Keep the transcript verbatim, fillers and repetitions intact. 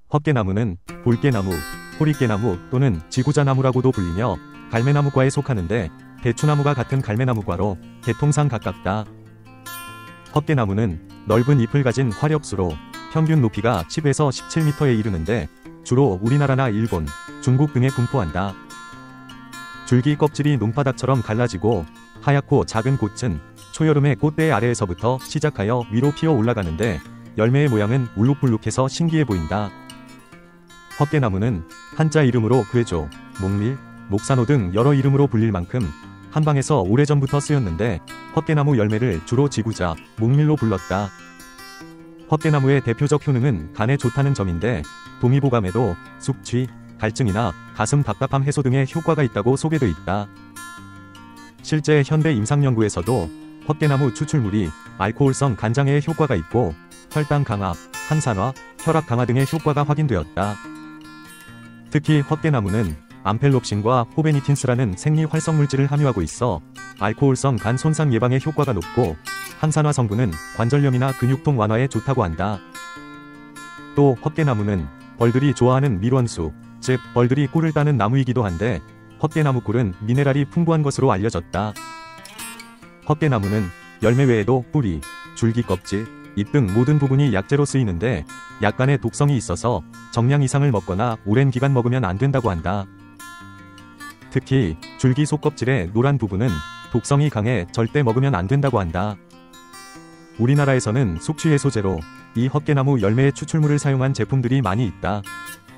헛개나무는 볼개나무, 호리깨나무 또는 지구자나무라고도 불리며 갈매나무과에 속하는데 대추나무가 같은 갈매나무과로 계통상 가깝다. 헛개나무는 넓은 잎을 가진 화렵수로 평균 높이가 십에서 십칠 미터에 이르는데 주로 우리나라나 일본, 중국 등에 분포한다. 줄기 껍질이 논바닥처럼 갈라지고 하얗고 작은 꽃은 초여름의 꽃대 아래에서부터 시작하여 위로 피어 올라가는데 열매의 모양은 울룩불룩해서 신기해 보인다. 헛개나무는 한자 이름으로 괴조, 목밀, 목산호 등 여러 이름으로 불릴 만큼 한방에서 오래전부터 쓰였는데 헛개나무 열매를 주로 지구자, 목밀로 불렀다. 헛개나무의 대표적 효능은 간에 좋다는 점인데 동의보감에도 숙취, 갈증이나 가슴 답답함 해소 등의 효과가 있다고 소개돼 있다. 실제 현대 임상연구에서도 헛개나무 추출물이 알코올성 간장에 효과가 있고 혈당 강화, 항산화, 혈압 강화 등의 효과가 확인되었다. 특히 헛개나무는 암펠롭신과 호베니틴스라는 생리 활성물질을 함유하고 있어 알코올성 간 손상 예방에 효과가 높고 항산화 성분은 관절염이나 근육통 완화에 좋다고 한다. 또 헛개나무는 벌들이 좋아하는 밀원수, 즉 벌들이 꿀을 따는 나무이기도 한데 헛개나무 꿀은 미네랄이 풍부한 것으로 알려졌다. 헛개나무는 열매 외에도 뿌리, 줄기 껍질, 잎 등 모든 부분이 약재로 쓰이는데 약간의 독성이 있어서 정량 이상을 먹거나 오랜 기간 먹으면 안 된다고 한다. 특히 줄기 속껍질의 노란 부분은 독성이 강해 절대 먹으면 안 된다고 한다. 우리나라에서는 숙취 해소제로 이 헛개나무 열매의 추출물을 사용한 제품들이 많이 있다.